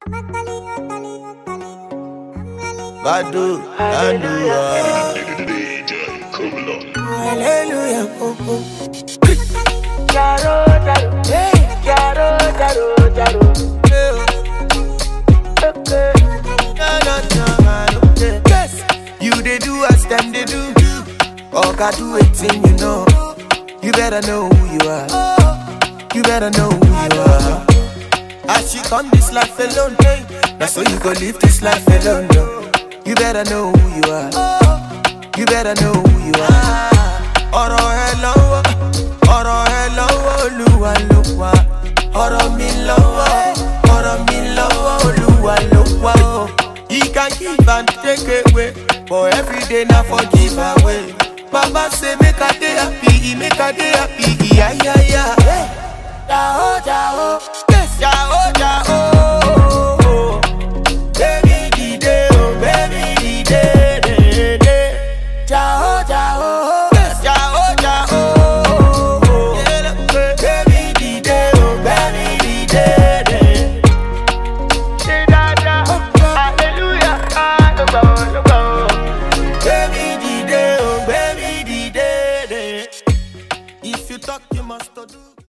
Badu, hallelujah. DJ Coublon. Hallelujah. Jaro, jaro, hey, jaro, jaro, jaro. Okay. Yes, you they do as them they do. Or can do it thing, you know. You better know who you are. You better know who you are. As you come this life alone, hey, that's so you go live this life alone, no. You better know who you are. You better know who you are. Oro hello, Oluwa lowa. Oro mi lowa, Oluwa lowa. He can give and take away, but every day now forgive away. Baba say make a day happy, he make a day happy, yeah. Jaho, Jaho.